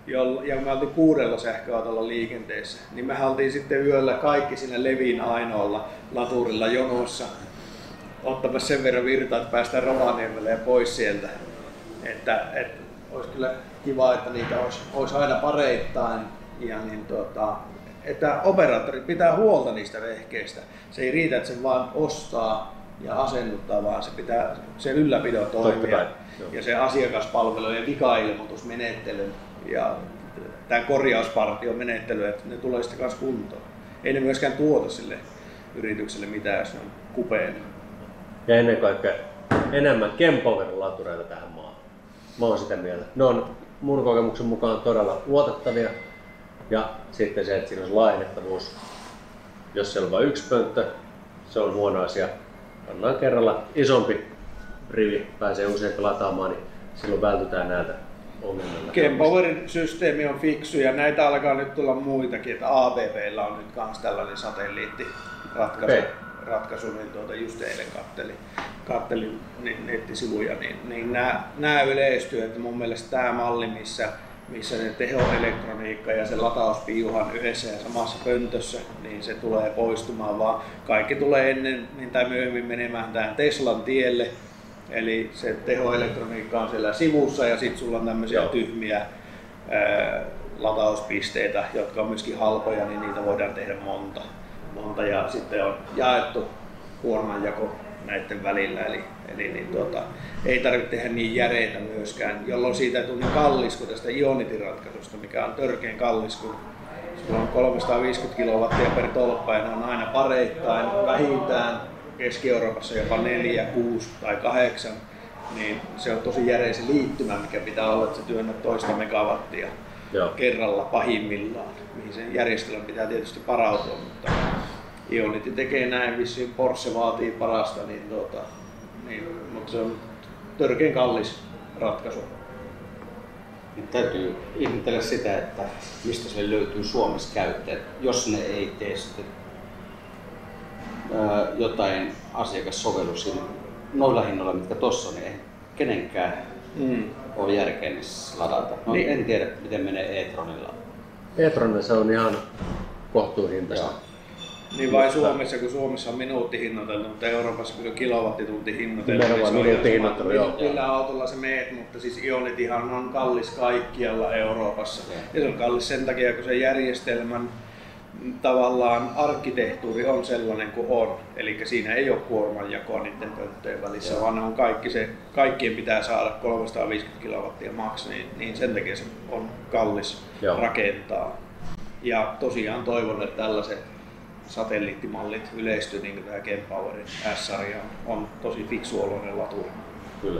[SPEAKER 2] ja me oltiin kuudella sähköautolla liikenteessä. Niin me oltiin sitten yöllä kaikki siinä Levin ainoalla laturilla jonossa ottamassa sen verran virtaa, että päästään Rovaniemelle ja pois sieltä. Että, että olisi kyllä kiva, että niitä olisi, olisi aina pareittain. Ja niin tuota, että operaattorit pitää huolta niistä vehkeistä. Se ei riitä, että sen vaan ostaa ja asennuttaa, vaan se pitää se ylläpidon toimia. Ja se asiakaspalvelu ja vikailmoitusmenettely ja tämä korjauspartion menettely, että ne tulee sitten kanssa kuntoon. Ei ne myöskään tuota sille yritykselle mitään, jos ne on kupeena.
[SPEAKER 1] Ja ennen kaikkea enemmän Kempower-latureita tähän maahan. Mä oon sitä mieltä. Ne on mun kokemuksen mukaan todella luotettavia. Ja sitten se, että siinä on laajennettavuus. Jos siellä on vain yksi pönttö, se on huono asia. Pannaan kerralla isompi rivi, pääsee useampi lataamaan, niin silloin vältytään näiltä ongelmilta.
[SPEAKER 2] Kempowerin systeemi on fiksu ja näitä alkaa nyt tulla muitakin, että A B B:llä on nyt myös tällainen satelliittiratkaisu. Okay. Ratkaisu, niin tuota just eilen kattelin, kattelin nettisivuja, niin, niin nämä, nämä yleistyy, että mun mielestä tämä malli, missä missä se tehoelektroniikka ja se latauspiuhan yhdessä ja samassa pöntössä, niin se tulee poistumaan, vaan kaikki tulee ennen niin tai myöhemmin menemään tähän Teslan tielle. Eli se tehoelektroniikka on siellä sivussa ja sitten sulla on tämmöisiä tyhmiä, ää, latauspisteitä, jotka on myöskin halpoja, niin niitä voidaan tehdä monta. monta ja sitten on jaettu kuormanjako näiden välillä, eli, eli niin tuota, ei tarvitse tehdä niin järeitä myöskään, jolloin siitä ei tule niin kallis kuin tästä Ionity-ratkaisusta, mikä on törkeän kallis, kun sulla on kolmesataaviisikymmentä kilowattia per tolppa ja ne on aina pareittain vähintään, Keski-Euroopassa jopa neljä, kuusi tai kahdeksan, niin se on tosi järeä se liittymä, mikä pitää olla, että se työnnät toista megawattia Joo. kerralla pahimmillaan, mihin sen järjestelmän pitää tietysti parautua, mutta Ionity tekee näin, vissiin Porsche vaatii parasta, niin tuota, niin, mutta se on törkeän kallis ratkaisu.
[SPEAKER 4] Nyt täytyy ihmetellä sitä, että mistä se löytyy Suomessa käyttäjät, jos ne ei tee sitten ää, jotain asiakassovelluksia noilla hinnoilla, mitkä tuossa on, niin ei kenenkään mm. ole järkeä niissä ladata. No, niin. En tiedä, miten menee e-tronilla.
[SPEAKER 1] e-tronilla se on ihan kohtuuhintaista.
[SPEAKER 2] Niin vai Suomessa, kun Suomessa on minuuttihinnoiteltu, mutta Euroopassa kun on kilowattituntihinnoiteltu,
[SPEAKER 1] niin se on minuuttihinnoiteltu, joo.
[SPEAKER 2] Millä autolla se meet, mutta siis Ionityhan on kallis kaikkialla Euroopassa. Ja, ja se on kallis sen takia, kun se järjestelmän tavallaan arkkitehtuuri on sellainen kuin on. Eli siinä ei ole kuormanjakoa niiden pönttöjen välissä, joo. vaan ne on kaikki se, kaikkien pitää saada kolmesataaviisikymmentä kilowattia maks, niin, niin sen takia se on kallis joo. rakentaa. Ja tosiaan toivon, että tällaiset satelliittimallit yleistyy, niin kuin tämä Kempowerin S-sarja on, on tosi fiksu oloinen laturi.
[SPEAKER 1] Kyllä.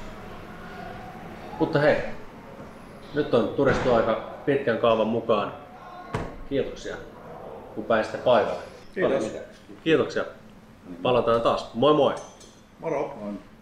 [SPEAKER 1] Mutta hei, nyt on turistu aika pitkän kaavan mukaan. Kiitoksia, kun pääsitte paikalle.
[SPEAKER 2] Kiitos.
[SPEAKER 1] Kiitoksia. Palataan taas. Moi moi!
[SPEAKER 2] Moro!
[SPEAKER 3] On.